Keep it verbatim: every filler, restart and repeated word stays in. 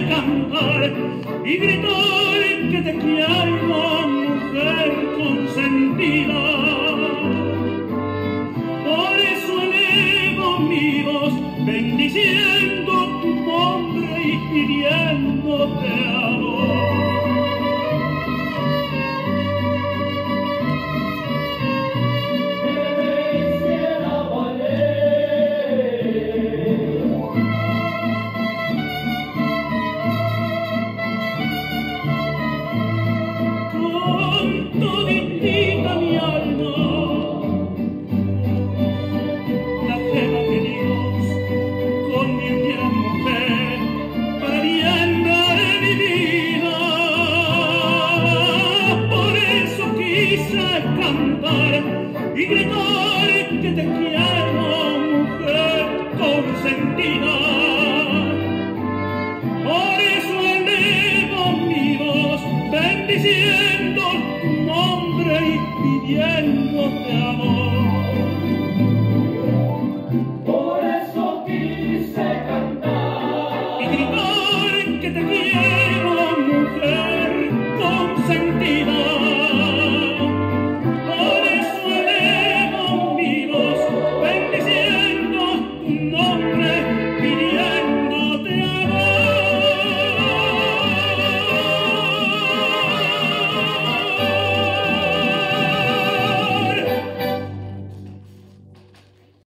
cantar y gritar que te quiero, mujer consentida. Por eso elevo mi voz, bendiciendo tu nombre y pidiéndote amor. Toditita mi alma, la cena de Dios con mi tierna fe para llenar mi vida. Por eso quise cantar y gritar que te quiero, mujer consentida. Por eso elevo mi voz, bendiciendo tu nombre y pidiéndote amor. Por eso quise cantar Y gritar que te quiero.